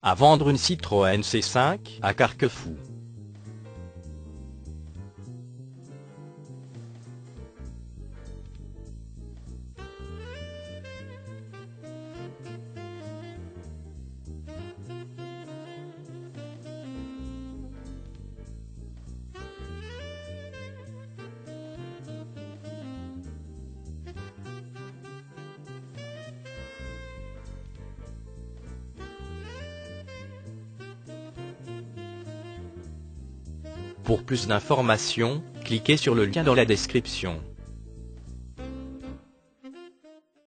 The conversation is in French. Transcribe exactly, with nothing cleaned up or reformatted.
À vendre une Citroën C cinq à Carquefou. Pour plus d'informations, cliquez sur le lien dans la description.